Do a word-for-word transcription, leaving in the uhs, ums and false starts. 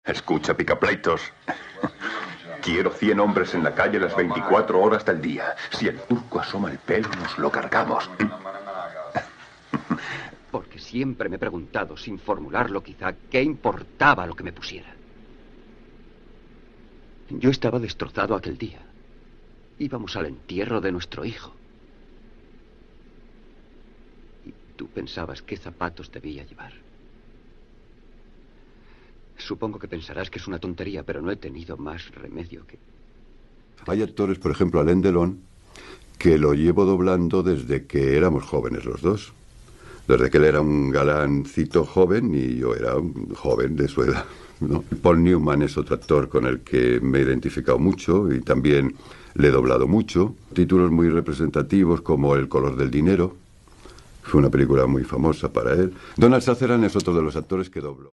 Escucha, picapleitos. Quiero cien hombres en la calle las veinticuatro horas del día. Si el turco asoma el pelo, nos lo cargamos. Porque siempre me he preguntado, sin formularlo quizá, qué importaba lo que me pusiera. Yo estaba destrozado aquel día. Íbamos al entierro de nuestro hijo. Y tú pensabas qué zapatos debía llevar. Supongo que pensarás que es una tontería, pero no he tenido más remedio que... Hay actores, por ejemplo, Alain Delon, que lo llevo doblando desde que éramos jóvenes los dos. Desde que él era un galancito joven y yo era un joven de su edad, ¿no? Paul Newman es otro actor con el que me he identificado mucho y también le he doblado mucho. Títulos muy representativos como El color del dinero. Fue una película muy famosa para él. Donald Sutherland es otro de los actores que doblo.